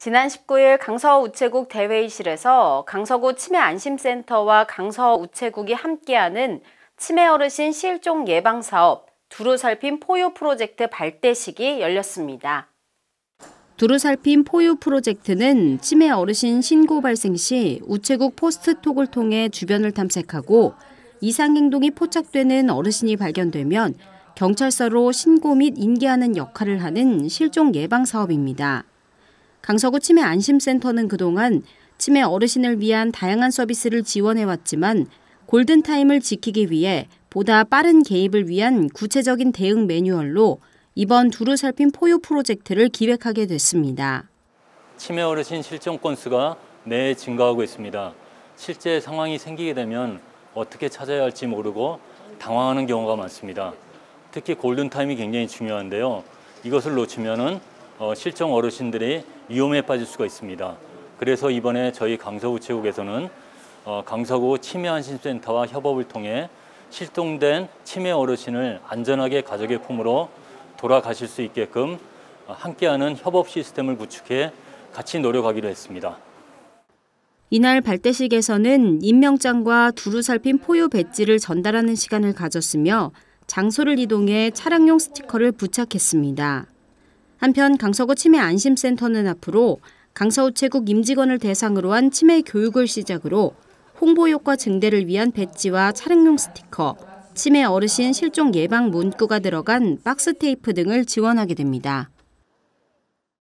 지난 19일 강서우체국 대회의실에서 강서구 치매안심센터와 강서우체국이 함께하는 치매 어르신 실종 예방 사업 두루살핌 포유 프로젝트 발대식이 열렸습니다. 두루살핌 포유 프로젝트는 치매 어르신 신고 발생 시 우체국 포스트톡을 통해 주변을 탐색하고 이상 행동이 포착되는 어르신이 발견되면 경찰서로 신고 및 인계하는 역할을 하는 실종 예방 사업입니다. 강서구 치매안심센터는 그동안 치매 어르신을 위한 다양한 서비스를 지원해왔지만 골든타임을 지키기 위해 보다 빠른 개입을 위한 구체적인 대응 매뉴얼로 이번 두루살핌 포유 프로젝트를 기획하게 됐습니다. 치매 어르신 실종 건수가 매해 증가하고 있습니다. 실제 상황이 생기게 되면 어떻게 찾아야 할지 모르고 당황하는 경우가 많습니다. 특히 골든타임이 굉장히 중요한데요. 이것을 놓치면은 실종 어르신들이 위험에 빠질 수가 있습니다. 그래서 이번에 저희 강서우체국에서는 강서구 치매안심센터와 협업을 통해 실종된 치매 어르신을 안전하게 가족의 품으로 돌아가실 수 있게끔 함께하는 협업 시스템을 구축해 같이 노력하기로 했습니다. 이날 발대식에서는 임명장과 두루살핌 포유 배지를 전달하는 시간을 가졌으며 장소를 이동해 차량용 스티커를 부착했습니다. 한편 강서구 치매안심센터는 앞으로 강서우체국 임직원을 대상으로 한 치매 교육을 시작으로 홍보 효과 증대를 위한 배지와 차량용 스티커, 치매 어르신 실종 예방 문구가 들어간 박스 테이프 등을 지원하게 됩니다.